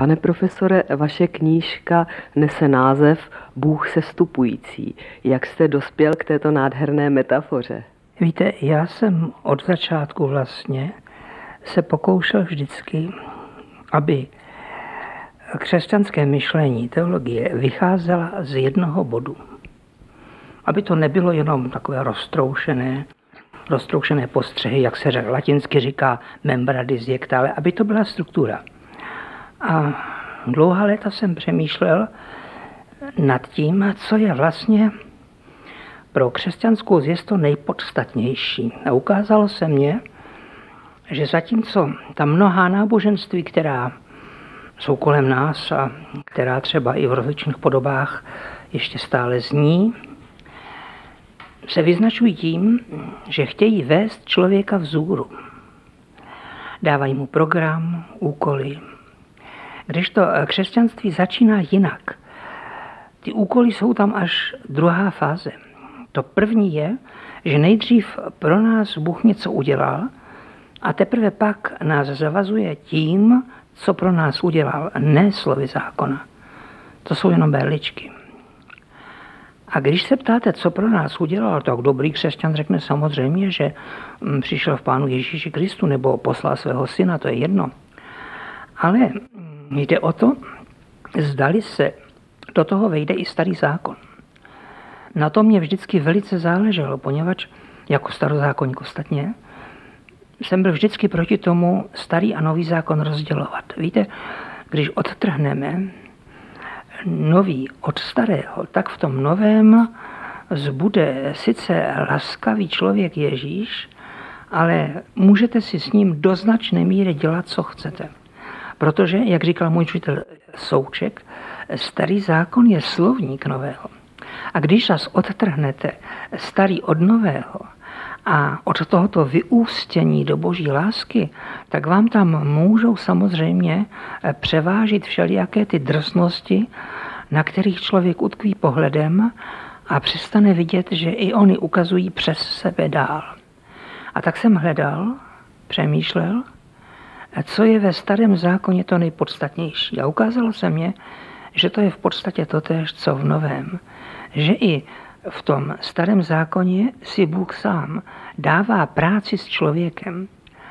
Pane profesore, vaše knížka nese název Bůh sestupující. Jak jste dospěl k této nádherné metafoře? Víte, já jsem od začátku vlastně se pokoušel vždycky, aby křesťanské myšlení, teologie vycházela z jednoho bodu. Aby to nebylo jenom takové roztroušené postřehy, jak se latinsky říká membra disjecta, ale aby to byla struktura. A dlouhá léta jsem přemýšlel nad tím, co je vlastně pro křesťanskou zvěst to nejpodstatnější. A ukázalo se mně, že zatímco ta mnohá náboženství, která jsou kolem nás a která třeba i v rozličných podobách ještě stále zní, se vyznačují tím, že chtějí vést člověka vzhůru. Dávají mu program, úkoly. Kdežto křesťanství začíná jinak. Ty úkoly jsou tam až druhá fáze. To první je, že nejdřív pro nás Bůh něco udělal a teprve pak nás zavazuje tím, co pro nás udělal, ne slovy zákona. To jsou jenom berličky. A když se ptáte, co pro nás udělal, tak dobrý křesťan řekne samozřejmě, že přišel v Pánu Ježíši Kristu nebo poslal svého syna, to je jedno. Ale jde o to, zdali se do toho vejde i starý zákon. Na to mě vždycky velice záleželo, poněvadž jako starozákonník ostatně jsem byl vždycky proti tomu starý a nový zákon rozdělovat. Víte, když odtrhneme nový od starého, tak v tom novém zbude sice laskavý člověk Ježíš, ale můžete si s ním do značné míry dělat, co chcete. Protože, jak říkal můj učitel Souček, starý zákon je slovník nového. A když zas odtrhnete starý od nového a od tohoto vyústění do boží lásky, tak vám tam můžou samozřejmě převážit všelijaké ty drsnosti, na kterých člověk utkví pohledem a přestane vidět, že i oni ukazují přes sebe dál. A tak jsem hledal, přemýšlel, co je ve starém zákoně to nejpodstatnější. A ukázalo se mně, že to je v podstatě totéž, co v novém. Že i v tom starém zákoně si Bůh sám dává práci s člověkem.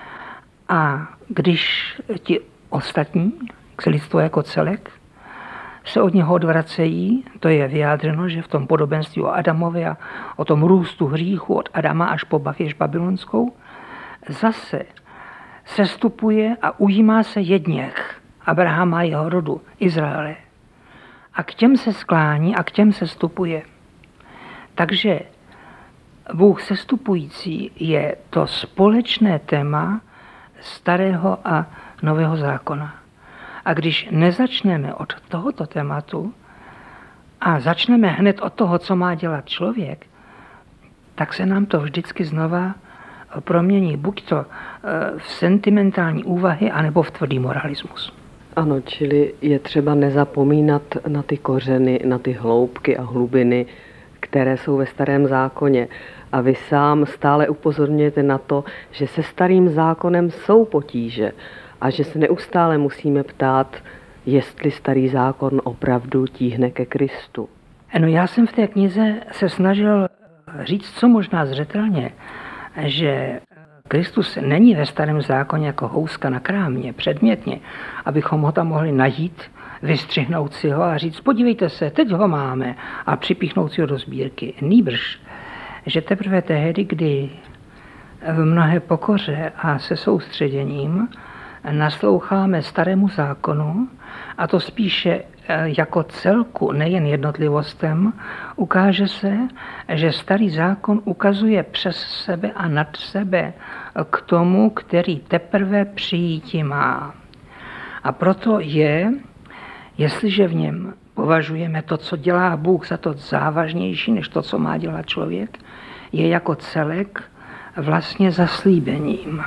A když ti ostatní, lidstvo jako celek, se od něho odvracejí, to je vyjádřeno, že v tom podobenství o Adamovi a o tom růstu hříchu od Adama až po věž babylonskou, zase sestupuje a ujímá se jedněch Abrahama a jeho rodu, Izraele. A k těm se sklání a k těm sestupuje. Takže Bůh sestupující je to společné téma starého a nového zákona. A když nezačneme od tohoto tématu a začneme hned od toho, co má dělat člověk, tak se nám to vždycky znova promění buď to v sentimentální úvahy, anebo v tvrdý moralismus. Ano, čili je třeba nezapomínat na ty kořeny, na ty hloubky a hlubiny, které jsou ve starém zákoně. A vy sám stále upozorňujete na to, že se starým zákonem jsou potíže a že se neustále musíme ptát, jestli starý zákon opravdu tíhne ke Kristu. No, já jsem v té knize se snažil říct, co možná zřetelně, že Kristus není ve starém zákoně jako houska na krámě, předmětně, abychom ho tam mohli najít, vystřihnout si ho a říct, podívejte se, teď ho máme a připíchnout si ho do sbírky. Nýbrž, že teprve tehdy, kdy v mnohé pokoře a se soustředěním nasloucháme starému zákonu, a to spíše jako celku, nejen jednotlivostem, ukáže se, že starý zákon ukazuje přes sebe a nad sebe k tomu, který teprve přijíti má. A proto je, jestliže v něm považujeme to, co dělá Bůh, za to závažnější, než to, co má dělat člověk, je jako celek vlastně zaslíbením.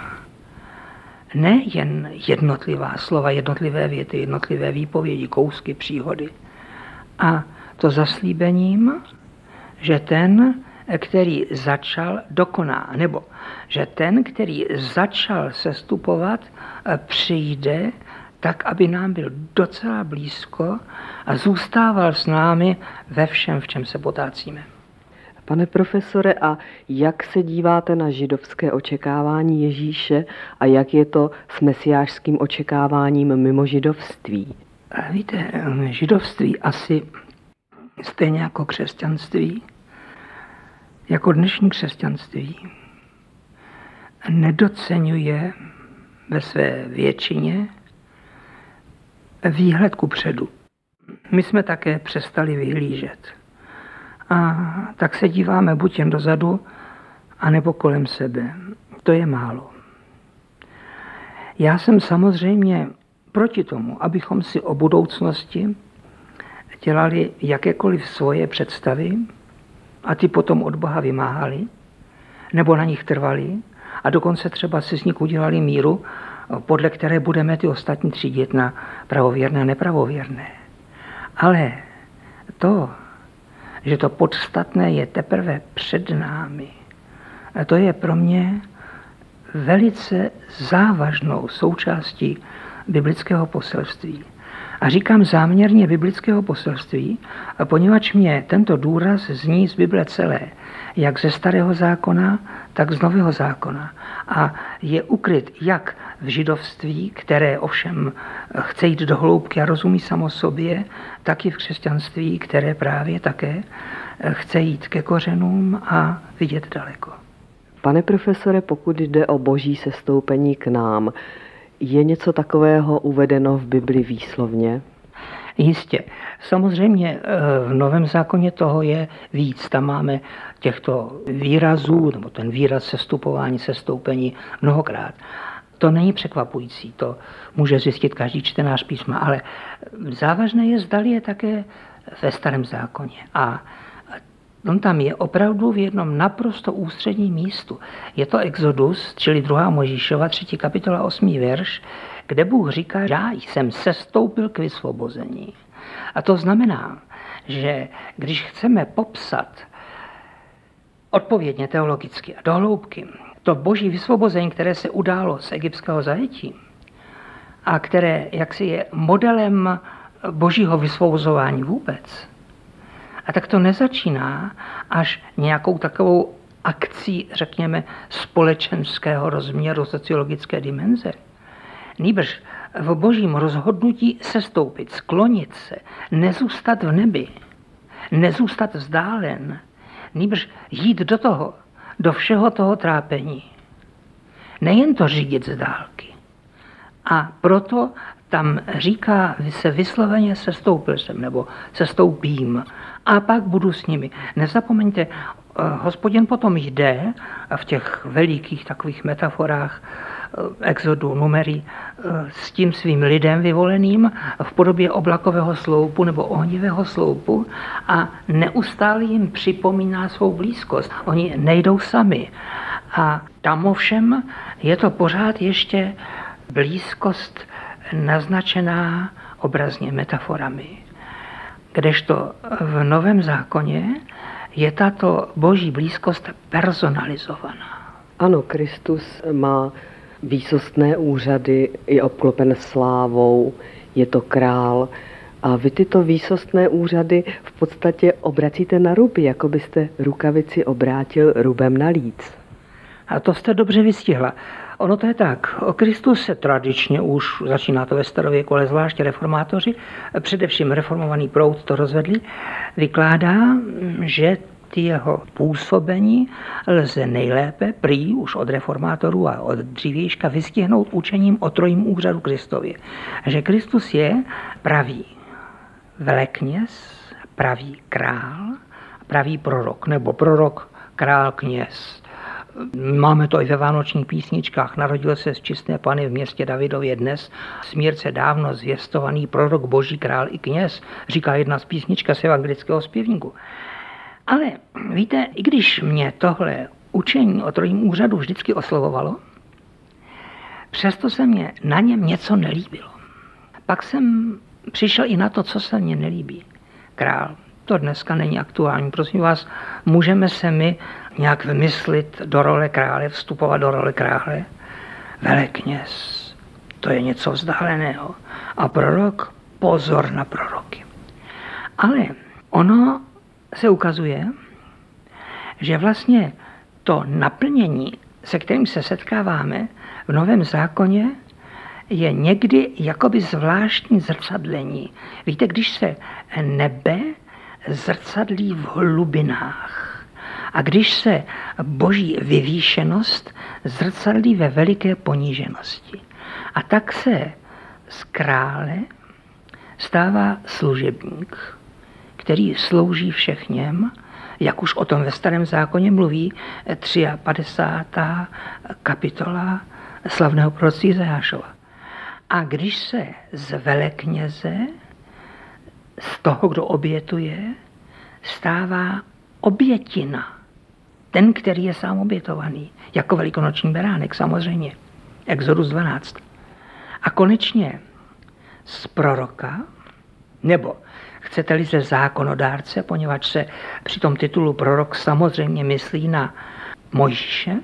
Ne jen jednotlivá slova, jednotlivé věty, jednotlivé výpovědi, kousky, příhody. A to zaslíbením, že ten, který začal, dokoná. Nebo že ten, který začal sestupovat, přijde tak, aby nám byl docela blízko a zůstával s námi ve všem, v čem se potácíme. Pane profesore, a jak se díváte na židovské očekávání Ježíše a jak je to s mesiášským očekáváním mimo židovství? Víte, židovství asi stejně jako křesťanství, jako dnešní křesťanství, nedoceňuje ve své většině výhled kupředu. My jsme také přestali vyhlížet. A tak se díváme buď jen dozadu, anebo kolem sebe. To je málo. Já jsem samozřejmě proti tomu, abychom si o budoucnosti dělali jakékoliv svoje představy a ty potom od Boha vymáhali, nebo na nich trvali a dokonce třeba si z nich udělali míru, podle které budeme ty ostatní třídit na pravověrné a nepravověrné. Ale to, že to podstatné je teprve před námi, a to je pro mě velice závažnou součástí biblického poselství. A říkám záměrně biblického poselství, poněvadž mě tento důraz zní z Bible celé, jak ze Starého zákona, tak z Nového zákona. A je ukryt jak v židovství, které ovšem chce jít do hloubky a rozumí samo sobě, tak i v křesťanství, které právě také chce jít ke kořenům a vidět daleko. Pane profesore, pokud jde o boží sestoupení k nám, je něco takového uvedeno v Bibli výslovně? Jistě. Samozřejmě v Novém zákoně toho je víc. Tam máme těchto výrazů, nebo ten výraz sestupování, sestoupení mnohokrát. To není překvapující, to může zjistit každý čtenář písma, ale závažné je, zdali je také ve Starém zákoně. A on tam je opravdu v jednom naprosto ústředním místu. Je to Exodus, čili 2. Mojžíšova, 3. kapitola, 8. verš, kde Bůh říká, já jsem sestoupil k vysvobození. A to znamená, že když chceme popsat odpovědně teologicky a do hloubky to boží vysvobození, které se událo z egyptského zajetí a které jaksi je modelem božího vysvobozování vůbec, a tak to nezačíná až nějakou takovou akcí, řekněme, společenského rozměru, sociologické dimenze. Nýbrž v božím rozhodnutí sestoupit, sklonit se, nezůstat v nebi, nezůstat vzdálen, nýbrž jít do toho, do všeho toho trápení. Nejen to řídit z dálky. A proto tam říká se vysloveně sestoupil jsem, nebo sestoupím a pak budu s nimi. Nezapomeňte, Hospodin potom jde v těch velikých takových metaforách Exodu, Numery, s tím svým lidem vyvoleným v podobě oblakového sloupu nebo ohnivého sloupu a neustále jim připomíná svou blízkost. Oni nejdou sami. A tam ovšem je to pořád ještě blízkost naznačená obrazně metaforami. Kdežto v Novém zákoně je tato boží blízkost personalizovaná. Ano, Kristus má výsostné úřady, je obklopen slávou, je to král. A vy tyto výsostné úřady v podstatě obracíte na ruby, jako byste rukavici obrátil rubem na líc. A to jste dobře vystihla. Ono to je tak. O Kristus se tradičně už, začíná to ve starověku, ale zvláště reformátoři, především reformovaný proud to rozvedli, vykládá, že ty jeho působení lze nejlépe prý už od reformátorů a od dřívějška vystihnout učením o trojím úřadu Kristově. Že Kristus je pravý velekněz, pravý král, pravý prorok, nebo prorok, král, kněz. Máme to i ve vánočních písničkách. Narodil se z čisté Panny v městě Davidově dnes smírce dávno zvěstovaný prorok, boží král i kněz, říká jedna z písnička z evangelického zpěvníku. Ale víte, i když mě tohle učení o trojím úřadu vždycky oslovovalo, přesto se mě na něm něco nelíbilo. Pak jsem přišel i na to, co se mně nelíbí. Král. To dneska není aktuální. Prosím vás, můžeme se my nějak vymyslit do role krále, vstupovat do role krále? Velekněz. to je něco vzdáleného. A prorok, pozor na proroky. Ale ono se ukazuje, že vlastně to naplnění, se kterým se setkáváme v Novém zákoně, je někdy jakoby zvláštní zrcadlení. Víte, když se nebe zrcadlí v hlubinách a když se boží vyvýšenost zrcadlí ve veliké poníženosti. A tak se z krále stává služebník, který slouží všechněm, jak už o tom ve Starém zákoně mluví 53. kapitola slavného proroctví Izajášova. A když se z velekněze, z toho, kdo obětuje, stává obětina, ten, který je sám obětovaný, jako velikonoční beránek samozřejmě, Exodus 12. A konečně z proroka, nebo chcete-li ze zákonodárce, poněvadž se při tom titulu prorok samozřejmě myslí na Mojžíše,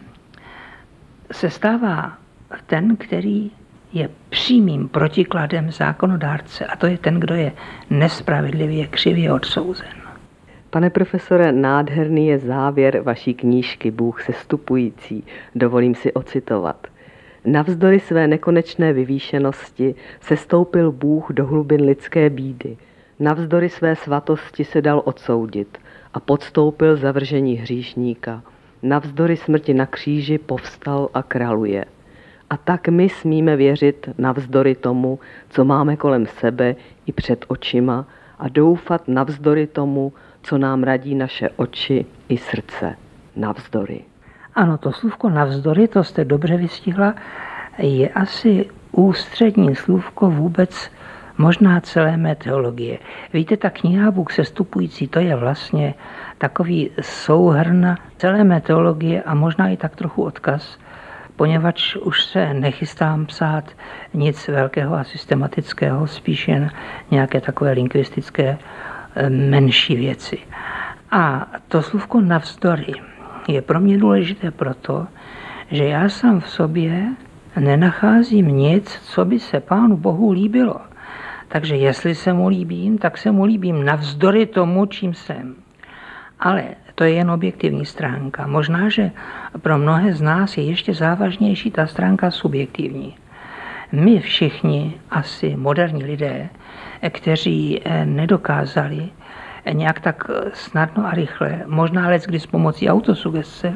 se stává ten, který je přímým protikladem zákonodárce, a to je ten, kdo je nespravedlivě křivě odsouzen. Pane profesore, nádherný je závěr vaší knížky Bůh sestupující. Dovolím si ocitovat. Navzdory své nekonečné vyvýšenosti sestoupil Bůh do hlubin lidské bídy. Navzdory své svatosti se dal odsoudit a podstoupil zavržení hříšníka. Navzdory smrti na kříži povstal a králuje. A tak my smíme věřit navzdory tomu, co máme kolem sebe i před očima, a doufat navzdory tomu, co nám radí naše oči i srdce. Navzdory. Ano, to slůvko navzdory, to jste dobře vystihla, je asi ústřední slůvko vůbec možná celé mé teologie. Víte, ta kniha Bůh sestupující, to je vlastně takový souhrn celé mé teologie a možná i tak trochu odkaz, poněvadž už se nechystám psát nic velkého a systematického, spíš jen nějaké takové lingvistické menší věci. A to slůvko navzdory je pro mě důležité proto, že já sám v sobě nenacházím nic, co by se Pánu Bohu líbilo. Takže jestli se mu líbím, tak se mu líbím navzdory tomu, čím jsem. Ale to je jen objektivní stránka. Možná, že pro mnohé z nás je ještě závažnější ta stránka subjektivní. My všichni, asi moderní lidé, kteří nedokázali nějak tak snadno a rychle, možná leckdy s pomocí autosugestce,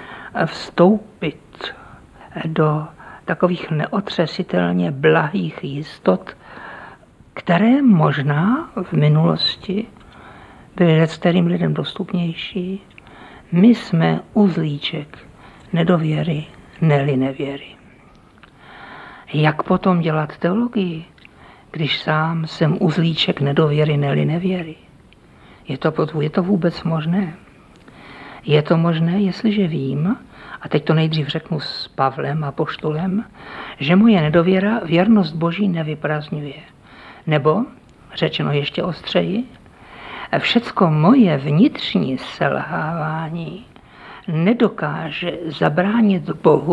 vstoupit do takových neotřesitelně blahých jistot, které možná v minulosti byly leckterým lidem dostupnější. My jsme uzlíček nedověry, ne-li nevěry. Jak potom dělat teologii, když sám jsem uzlíček nedověry, ne-li nevěry? Je to vůbec možné? Je to možné, jestliže vím, a teď to nejdřív řeknu s Pavlem apoštolem, že moje nedověra věrnost Boží nevyprazňuje. Nebo, řečeno ještě ostřeji, všecko moje vnitřní selhávání nedokáže zabránit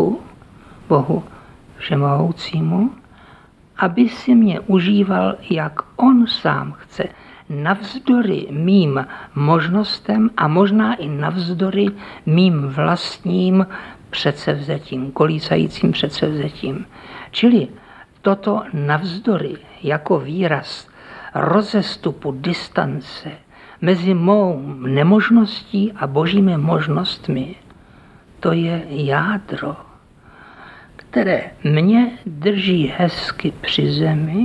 Bohu všemohoucímu, aby si mě užíval, jak on sám chce, navzdory mým možnostem a možná i navzdory mým vlastním předsevzetím, kolísajícím předsevzetím. Čili toto navzdory jako výraz rozestupu, distance mezi mou nemožností a božími možnostmi, to je jádro, které mě drží hezky při zemi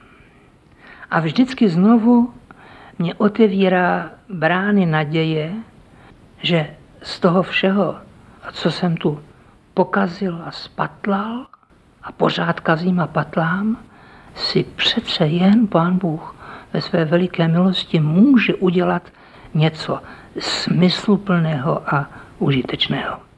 a vždycky znovu mě otevírá brány naděje, že z toho všeho, co jsem tu pokazil a spatlal a pořád kazím a patlám, si přece jen Pán Bůh ve své veliké milosti může udělat něco smysluplného a užitečného.